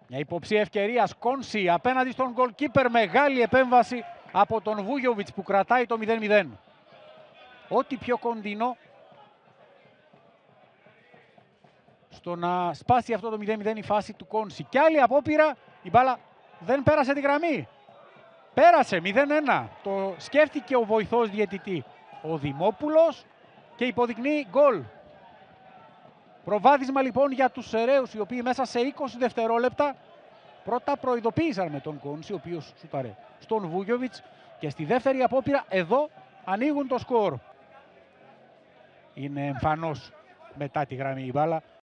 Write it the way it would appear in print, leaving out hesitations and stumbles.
Μια υποψία ευκαιρίας, Κόνση απέναντι στον goalkeeper, μεγάλη επέμβαση από τον Βούγιοβιτς που κρατάει το 0-0. Ό,τι πιο κοντινό στο να σπάσει αυτό το 0-0 η φάση του Κόνση. Κι άλλη απόπειρα, η μπάλα δεν πέρασε τη γραμμή. Πέρασε 0-1. Το σκέφτηκε ο βοηθός διαιτητή, ο Δημόπουλος, και υποδεικνύει γκολ. Προβάδισμα λοιπόν για τους Σεραίους, οι οποίοι μέσα σε 20 δευτερόλεπτα πρώτα προειδοποίησαν με τον Κόνση, ο οποίος σουτάρε στον Βούγιοβιτς, και στη δεύτερη απόπειρα εδώ ανοίγουν το σκορ. Είναι εμφανώς μετά τη γραμμή η μπάλα.